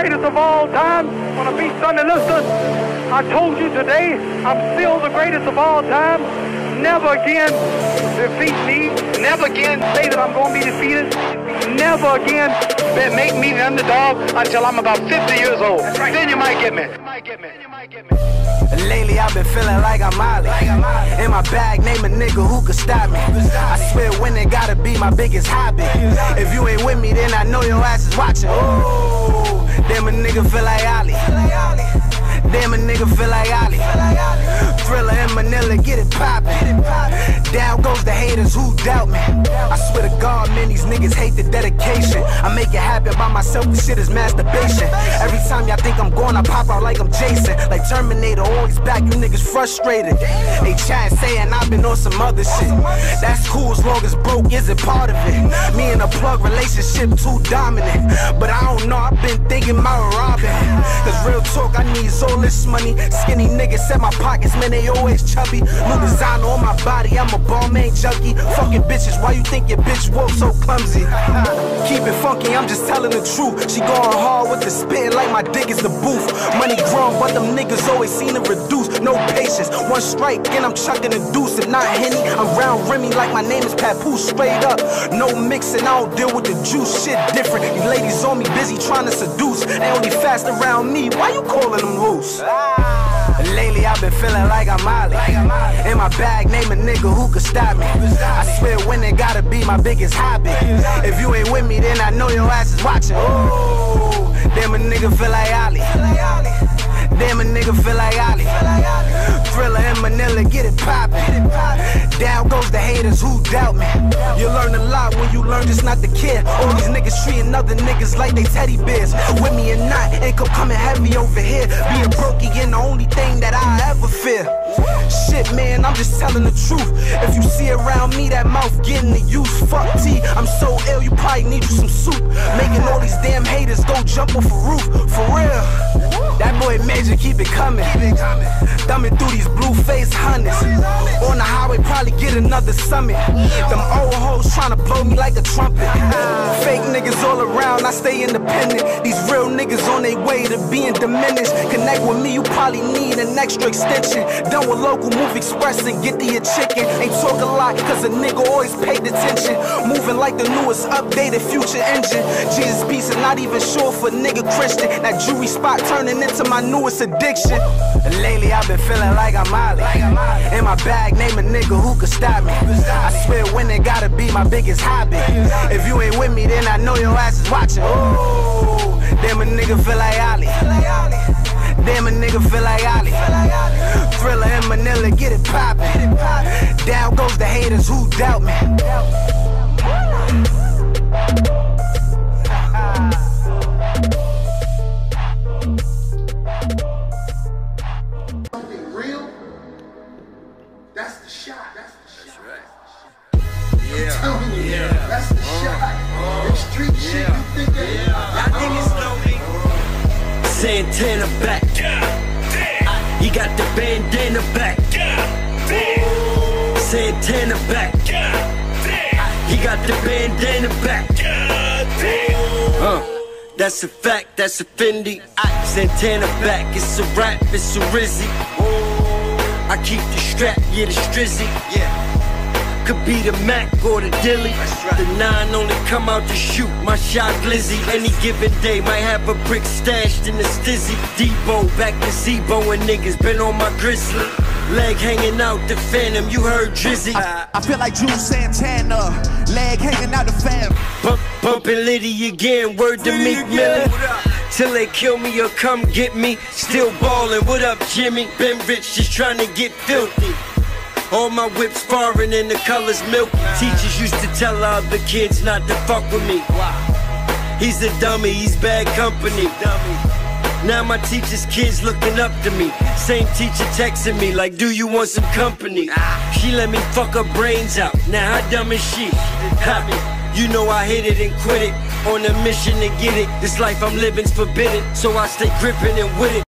greatest of all time. Wanna be Sonny Liston? I told you today, I'm still the greatest of all time. Never again defeat me. Never again say that I'm gonna be defeated. Never again make me the underdog until I'm about 50 years old. Right. Then you might get me. Lately I've been feeling like I'm Ollie. In my bag, name a nigga who could stop me. I swear winning gotta be my biggest hobby. If you ain't with me, then I know your ass is watching. Ooh, damn a nigga feel like Ollie. Damn a nigga feel like Ollie. Thriller in Manila, get it poppin'. Down goes the haters who doubt me. I swear to God, man, these niggas hate the dedication. I make it happen by myself, this shit is masturbation. Every time y'all think I'm going, I pop out like I'm Jason. Like Terminator, always back, you niggas frustrated. They chat saying I've been on some other shit. That's cool as long as broke isn't part of it. Me and a plug relationship too dominant. But I don't know, I've been thinking about robbing. Cause real talk, I need all this money. Skinny niggas in my pockets, man, they always chubby. New designer on my body, I'm a ball main junkie. Fucking bitches, why you think your bitch walk so clumsy? Keep it funky, I'm just telling the truth. She going hard with the spitting like my dick is the booth. Money grown, but them niggas always seem to reduce. No patience, one strike, and I'm chucking a deuce. If not Henny, I'm round Remy like my name is Papoose. Straight up, no mixing, I don't deal with the juice. Shit different, these ladies on me busy trying to seduce. They only fast around me, why you calling them loose? Lately I've been feeling like I'm Ollie. In my bag, name a nigga who could stop me. I swear winning gotta be my biggest hobby. If you ain't with me, then I know your ass is watching. Ooh, damn a nigga feel like Ollie. Damn a nigga feel like Ollie. Thriller in Manila, get it poppin'. Down goes the haters who doubt me. You learn a lot when you learn just not to care. All these niggas treating other niggas like they teddy bears. With me or not, income coming heavy over here. Being broke again, the only thing that I ever fear. Shit, man, I'm just telling the truth. If you see around me, that mouth getting the use. Fuck T, I'm so ill, you probably need you some soup. Making all these damn haters go jump off a roof. For real, that boy Major, keep it coming. Thumbing through these blue face hundreds. On the highway, probably get another summit. Them old hoes trying to blow me like a trumpet. Fake niggas all around, I stay independent. These real niggas on their way to being diminished. Connect with me, you probably need an extra extension. Done with local, move express and get to your chicken. Ain't talk a lot, cause a nigga always paid attention. Moving like the newest updated future engine. Jesus peace and not even sure for nigga Christian. That jewelry spot turning into my newest addiction. Lately I've been feeling like I'm Ollie. In my bag, name a nigga who could stop me. I swear winning gotta be my biggest hobby. If you ain't with me, then I know your ass is watching. Ooh, damn a nigga feel like Ollie. Damn a nigga feel like Ollie. Thriller in Manila, get it poppin'. Down goes the haters who doubt me. Something real, that's the shot. That's right. I'm telling you, that's the shot. That street shit, you think that? Y'all niggas know me. Santana back. He got the bandana back. Santana back. He got the bandana back. That's a fact, that's a Fendi. Santana back, it's a rap, it's a Rizzy. I keep the strap, yeah, the Strizzy. Could be the Mac or the Dilly. The 9 only come out to shoot my shot glizzy. Any given day might have a brick stashed in the stizzy. Debo back to Zebo and niggas been on my grizzly. Leg hanging out the Phantom, you heard Drizzy. I feel like Drew Santana, leg hanging out the fam. Bumpin' Liddy again, word to Meek Millie. Till they kill me or come get me. Still ballin', what up Jimmy? Been rich, just trying to get filthy. All my whips foreign and the colors milky. Teachers used to tell other kids not to fuck with me. He's a dummy, he's bad company. Now my teacher's kids looking up to me. Same teacher texting me like, do you want some company? She let me fuck her brains out. Now how dumb is she? You know I hit it and quit it. On a mission to get it. This life I'm living's forbidden, so I stay gripping and with it.